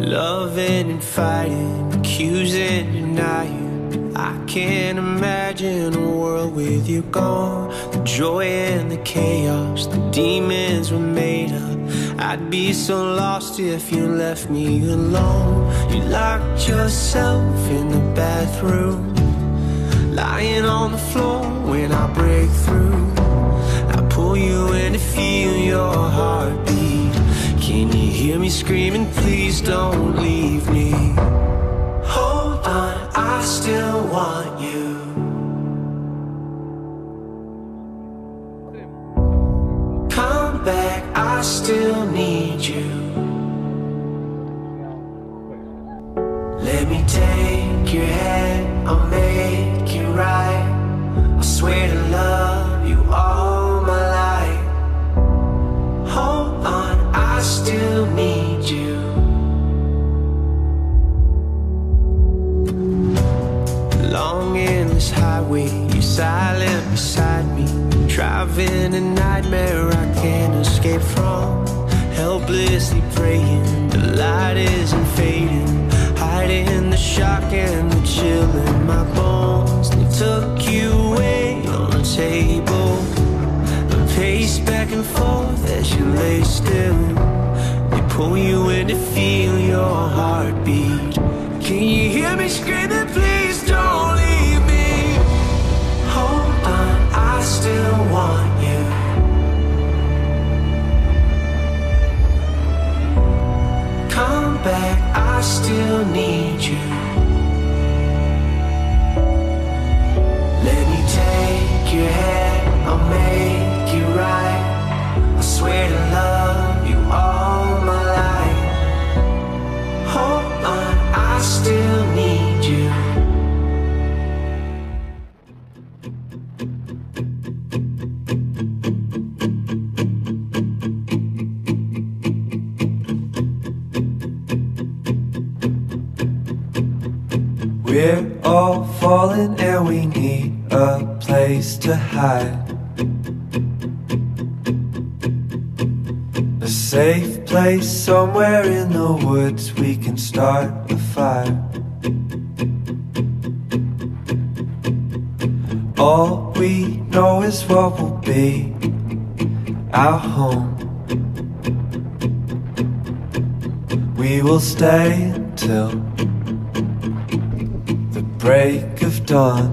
Loving and fighting, accusing, denying. I can't imagine a world with you gone. The joy and the chaos, the demons were made up. I'd be so lost if you left me alone. You locked yourself in the bathroom, lying on the floor when I break through. I pull you in to feel your heartbeat. Can you hear me screaming, please don't leave me? Hold on, I still want you. Come back, I still need you. Let me take your hand, I'll make it right. I swear to love you all my life. Hold on, I still need you. Long endless highway, you're silent beside me. Driving a nightmare I can't escape from. Helplessly praying, the light isn't fading. Hiding the shock and the chill in my bones. They took you away on the table. I pace back and forth as you lay still. They pull you in to feel your heartbeat. Can you hear me screaming, please don't leave me? Hold on, I still want you. Come back, I still need you. Let me take your hand, I'll make it right. I swear to love you all my life. Hold on, I still need you. We're all falling and we need a place to hide. A safe place somewhere in the woods we can start a fire. All we know is what will be our home. We will stay until the break of dawn.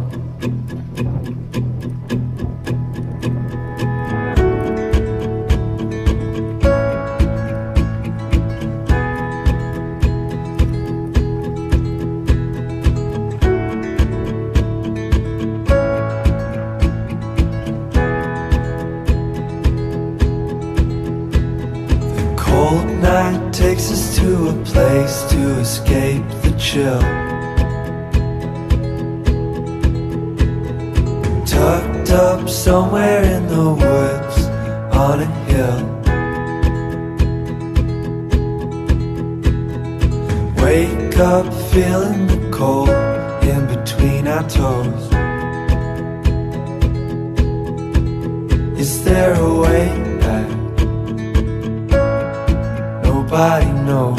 The cold night takes us to a place to escape the chill. Tucked up somewhere in the woods on a hill. Wake up feeling the cold in between our toes. Is there a way back? Nobody knows.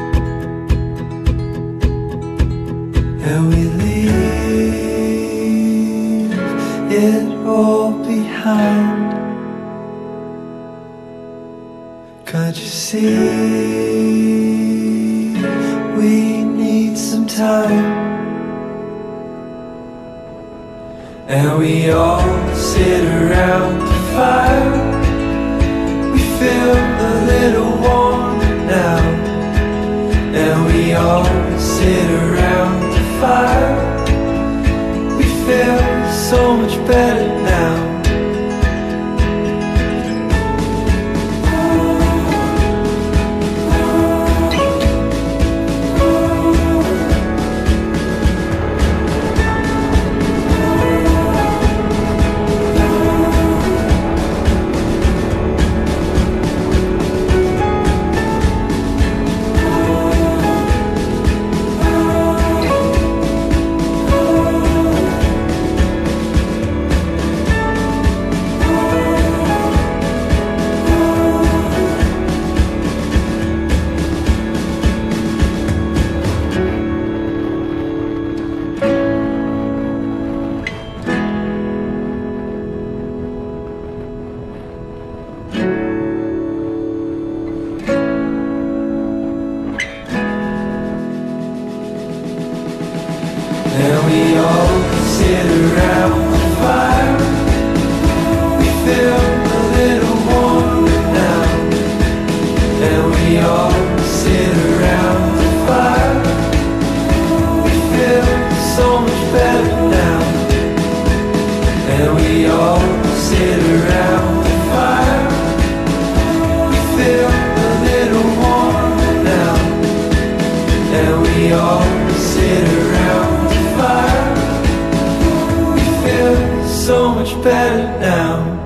And we leave it all behind. Can't you see we need some time? And we all sit around the fire. We feel a little warmer now. And we all sit around the fire. We feel so much better now. better now. And we all sit around the fire. We feel a little warmer now. And we all sit around the fire. We feel so much better now.